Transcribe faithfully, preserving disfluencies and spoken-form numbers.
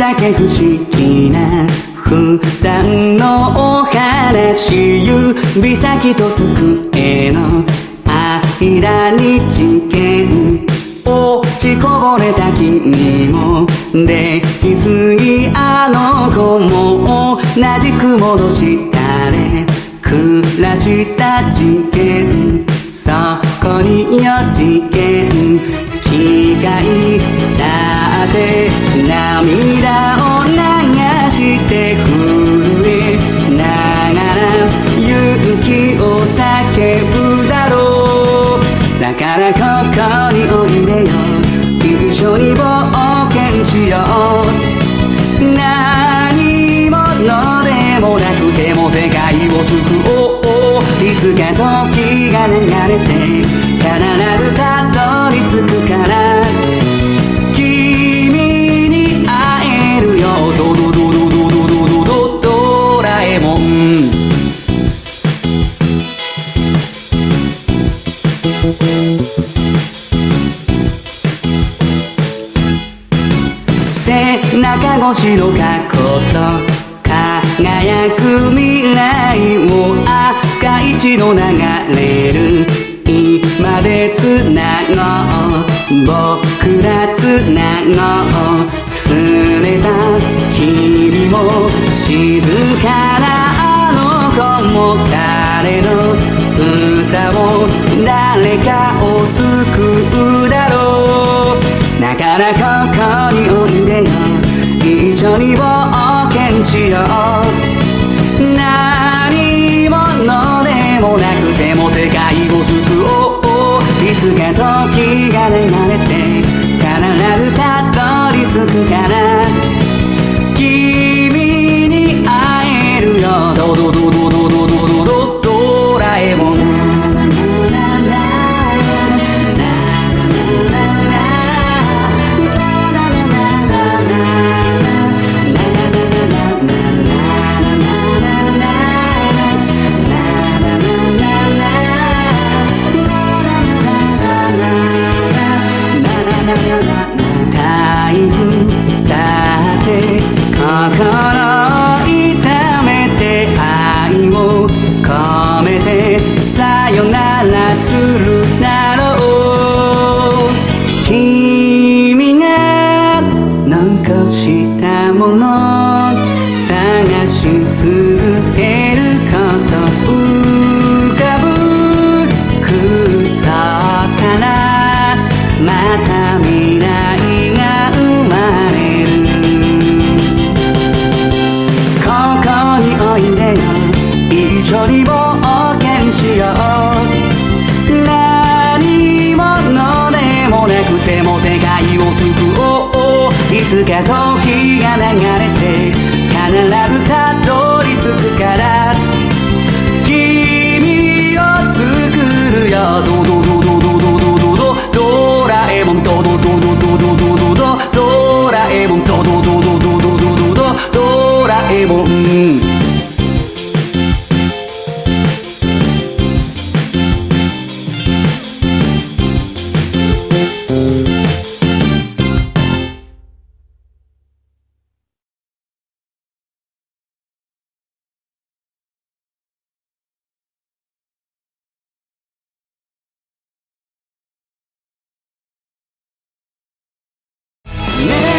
だけ不思議な普段のお話、指先と机の間に事件、落ちこぼれた君もできすぎあの子も同じく戻したれ暮らした事件、そこによ事件、機械だって涙を流して震えながら勇気を叫ぶだろう。だからここにおいでよ、一緒に冒険しよう。何者でもなくても世界を救おう。いつか時が流れて必ずたどり着くから、君に会えるよ。ドドドドドドドドドドラえもん。背中越しの過去と輝く未来を、赤い血の流れる今でつなごう。僕らつなごう。すれた君も静かなあの子も、誰の歌も誰かを救うだろう。だからここにおいでよ、一緒に冒険しよう。何者でもなくても世界を救おう。いつか時が流れて必ずたどり着くから、君に会えるよ。ドドドドドドドドドドラえもん。台風だって心を痛めて愛を込めてさよならするだろう。君が残したもの探し続けること、浮かぶ空想からまた未来が生まれる。ここにおいでよ、一緒に冒険しよう。何者でもなくても世界を救おう。いつか時が流れて必ずたどり着くから、君を作るよ。ドドドドドドドドドドラえもん。ドドドドドドドドドドラえもん。ドドドドドドドドドドラえもん。ね